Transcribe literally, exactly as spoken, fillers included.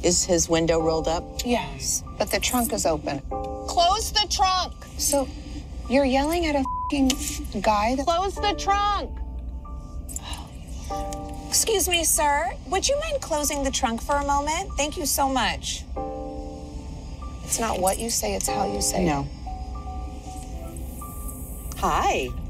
Is his window rolled up? Yes, but the trunk is open. Close the trunk! So, you're yelling at a f***ing guy that... Close the trunk! Excuse me, sir. Would you mind closing the trunk for a moment? Thank you so much. It's not what you say, it's how you say No. it. Hi.